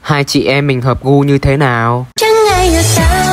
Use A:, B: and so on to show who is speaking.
A: Hai chị em mình hợp gu như thế nào?
B: Chẳng ai hiểu sao